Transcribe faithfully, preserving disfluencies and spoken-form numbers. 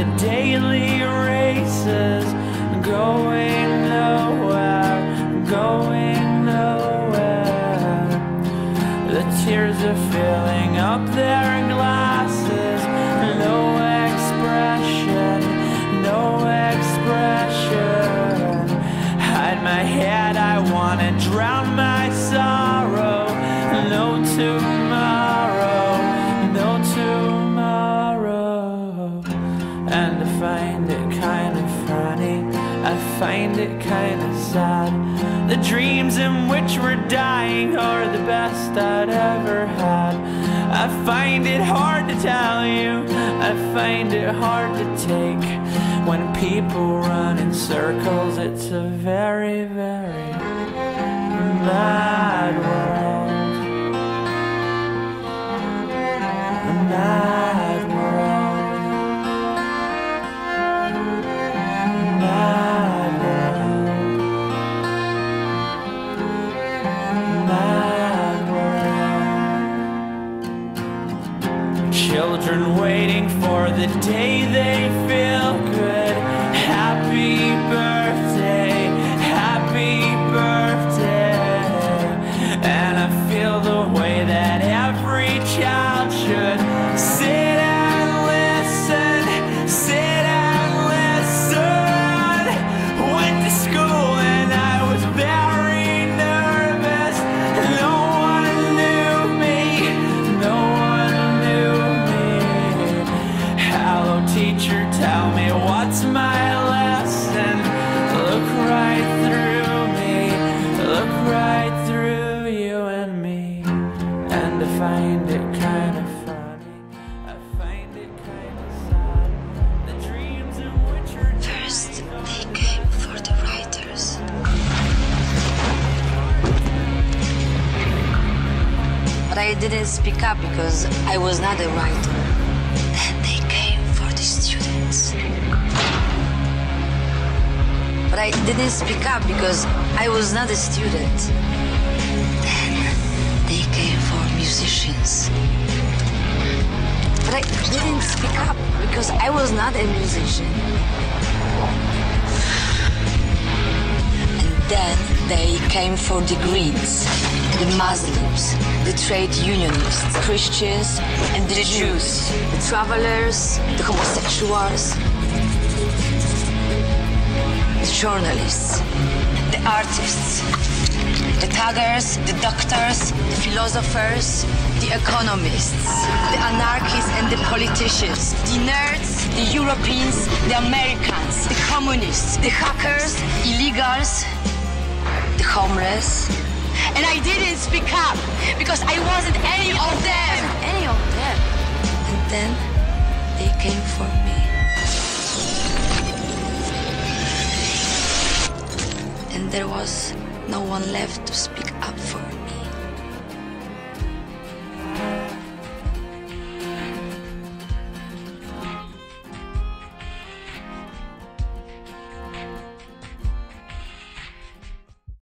daily races, going nowhere, going nowhere. The tears are filling up their glasses. No expression, no expression. Hide my head, I wanna drown my sorrow. No tomorrow, no tomorrow. And I find it kind of funny, I find it kind of sad. The dreams in which we're dying are the best I'd ever had. I find it hard to tell you, I find it hard to take. When people run in circles, it's a very, very mad world. A mad world. Mad world. Mad world. Children waiting for the day they feel good. Happy birthday, happy birthday. And I feel the way that every child should. Sit and listen, sit and listen. Went to school and I was very nervous. No one knew me, no one knew me. Hello teacher, tell me what's my lesson. Look right through me, look right through you and me. And I find it kind of funny, I find it kind of sad. The dreams in which are First, they came for the writers. But I didn't speak up because I was not a writer. Then they came for the students. But I didn't speak up because I was not a student. Then they came for musicians. But I didn't speak up because I was not a musician. And then they came for the Greens, the Muslims, the trade unionists, Christians, and the Jews, the travelers, the homosexuals, the journalists, the artists, the taggers, the doctors, the philosophers, the economists, the anarchists and the politicians, the nerds, the Europeans, the Americans, the communists, the hackers, illegals, the homeless. And I didn't speak up because I wasn't any of them. Any of them. And then they came for me. And there was no one left to speak up for me.